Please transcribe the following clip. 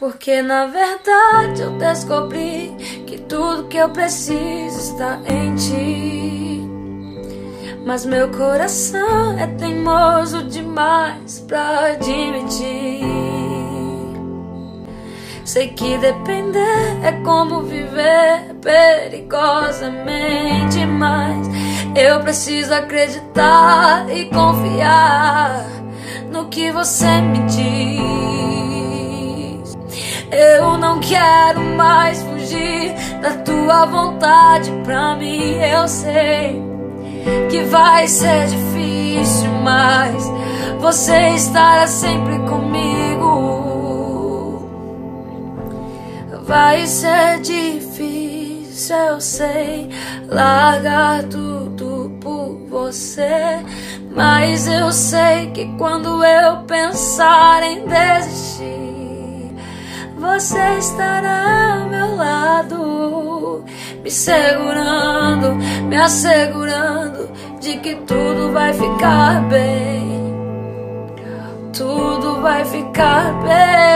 Porque na verdade eu descobri que tudo que eu preciso está em ti. Mas meu coração é teimoso demais pra admitir. Sei que depender é como viver perigosamente, mas eu preciso acreditar e confiar no que você me diz. Eu não quero mais fugir da tua vontade pra mim. Eu sei que vai ser difícil, mas você estará sempre comigo. Vai ser difícil, eu sei, largar tudo por você, mas eu sei que quando eu pensar em desistir, você estará ao meu lado, me segurando, me assegurando de que tudo vai ficar bem. Tudo vai ficar bem.